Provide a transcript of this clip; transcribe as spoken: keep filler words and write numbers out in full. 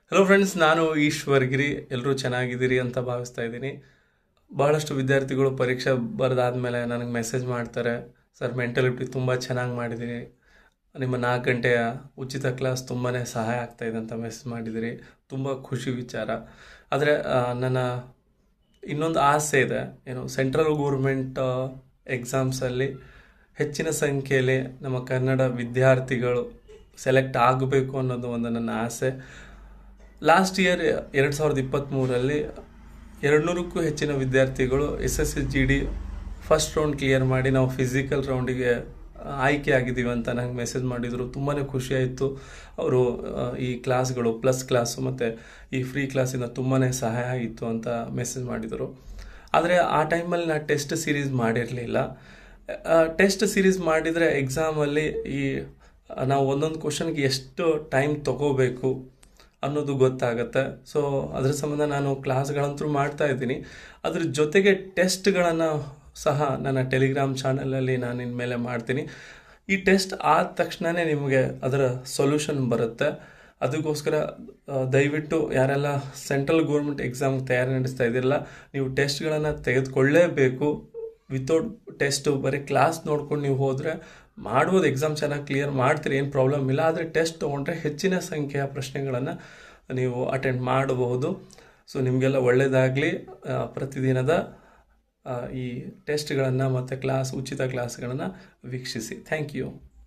Hello friends, ನಾನು ಈಶ್ವರ್ ಗಿರಿ. ಎಲ್ಲರೂ ಚೆನ್ನಾಗಿದ್ದೀರಿ ಅಂತ ಭಾವಿಸ್ತಾ ಇದ್ದೀನಿ. ಬಹಳಷ್ಟು ವಿದ್ಯಾರ್ಥಿಗಳು ಪರೀಕ್ಷೆ ಬರೆದಾದ್ಮೇಲೆ ನನಗೆ ಮೆಸೇಜ್ ಮಾಡ್ತಾರೆ, ಸರ್ ಮೆಂಟಲಿಟಿ ತುಂಬ ಚೆನ್ನಾಗಿ ಮಾಡಿದ್ದೀರಿ, ನಿಮ್ಮ ನಾಲ್ಕು ಗಂಟೆಯ ಉಚಿತ ಕ್ಲಾಸ್ ತುಂಬಾ ಸಹಾಯ ಆಗ್ತಾಯಿದೆ ಅಂತ ಮೆಸೇಜ್ ಮಾಡಿದ್ದೀರಿ. ತುಂಬ ಖುಷಿ ವಿಚಾರ. ಆದರೆ ನನ್ನ ಇನ್ನೊಂದು ಆಸೆ ಇದೆ, ಏನು ಸೆಂಟ್ರಲ್ ಗೌರ್ಮೆಂಟ್ ಎಕ್ಸಾಮ್ಸಲ್ಲಿ ಹೆಚ್ಚಿನ ಸಂಖ್ಯೆಯಲ್ಲಿ ನಮ್ಮ ಕನ್ನಡ ವಿದ್ಯಾರ್ಥಿಗಳು ಸೆಲೆಕ್ಟ್ ಆಗಬೇಕು ಅನ್ನೋದು ಒಂದು ನನ್ನ ಆಸೆ. ಲಾಸ್ಟ್ ಇಯರ್ ಎರಡು ಸಾವಿರದ ಇಪ್ಪತ್ತ್ಮೂರರಲ್ಲಿ ಎರಡು ನೂರಕ್ಕೂ ಹೆಚ್ಚಿನ ವಿದ್ಯಾರ್ಥಿಗಳು S S S G D first round clear ಮಾಡಿ ನಾವು ಫಿಸಿಕಲ್ ರೌಂಡಿಗೆ ಆಯ್ಕೆ ಆಗಿದ್ದೀವಿ ಅಂತ ನಂಗೆ ಮೆಸೇಜ್ ಮಾಡಿದರು. ತುಂಬಾ ಖುಷಿಯಾಯಿತು. ಅವರು ಈ ಕ್ಲಾಸ್ಗಳು ಪ್ಲಸ್ ಕ್ಲಾಸು ಮತ್ತು ಈ ಫ್ರೀ ಕ್ಲಾಸಿಂದ ತುಂಬಾ ಸಹಾಯ ಆಗಿತ್ತು ಅಂತ ಮೆಸೇಜ್ ಮಾಡಿದರು. ಆದರೆ ಆ ಟೈಮಲ್ಲಿ ನಾನು ಟೆಸ್ಟ್ ಸೀರೀಸ್ ಮಾಡಿರಲಿಲ್ಲ. ಟೆಸ್ಟ್ ಸೀರೀಸ್ ಮಾಡಿದರೆ ಎಕ್ಸಾಮಲ್ಲಿ ಈ ನಾವು ಒಂದೊಂದು ಕ್ವಶನ್ಗೆ ಎಷ್ಟು ಟೈಮ್ ತೊಗೋಬೇಕು ಅನ್ನೋದು ಗೊತ್ತಾಗುತ್ತೆ. ಸೊ ಅದರ ಸಂಬಂಧ ನಾನು ಕ್ಲಾಸ್ಗಳಂತೂ ಮಾಡ್ತಾ ಇದ್ದೀನಿ. ಅದ್ರ ಜೊತೆಗೆ ಟೆಸ್ಟ್ಗಳನ್ನು ಸಹ ನನ್ನ ಟೆಲಿಗ್ರಾಮ್ ಚಾನಲಲ್ಲಿ ನಾನು ಇನ್ಮೇಲೆ ಮಾಡ್ತೀನಿ. ಈ ಟೆಸ್ಟ್ ಆದ ತಕ್ಷಣವೇ ನಿಮಗೆ ಅದರ ಸೊಲ್ಯೂಷನ್ ಬರುತ್ತೆ. ಅದಕ್ಕೋಸ್ಕರ ದಯವಿಟ್ಟು ಯಾರೆಲ್ಲ ಸೆಂಟ್ರಲ್ ಗೌರ್ಮೆಂಟ್ ಎಕ್ಸಾಮ್ಗೆ ತಯಾರಿ ನಡೆಸ್ತಾ ಇದ್ದಿರಲ್ಲ, ನೀವು ಟೆಸ್ಟ್ಗಳನ್ನು ತೆಗೆದುಕೊಳ್ಳೇಬೇಕು. ವಿತೌಟ್ ಟೆಸ್ಟು ಬರೀ ಕ್ಲಾಸ್ ನೋಡ್ಕೊಂಡು ನೀವು ಹೋದರೆ ಮಾಡ್ಬೋದು, ಎಕ್ಸಾಮ್ ಚೆನ್ನಾಗಿ ಕ್ಲಿಯರ್ ಮಾಡ್ತೀರಿ, ಏನು ಪ್ರಾಬ್ಲಮ್ ಇಲ್ಲ. ಆದರೆ ಟೆಸ್ಟ್ ತೊಗೊಂಡ್ರೆ ಹೆಚ್ಚಿನ ಸಂಖ್ಯೆಯ ಪ್ರಶ್ನೆಗಳನ್ನು ನೀವು ಅಟೆಂಡ್ ಮಾಡಬಹುದು. ಸೊ ನಿಮಗೆಲ್ಲ ಒಳ್ಳೆಯದಾಗಲಿ. ಪ್ರತಿದಿನದ ಈ ಟೆಸ್ಟ್ಗಳನ್ನು ಮತ್ತು ಕ್ಲಾಸ್ ಉಚಿತ ಕ್ಲಾಸ್ಗಳನ್ನು ವೀಕ್ಷಿಸಿ. Thank you.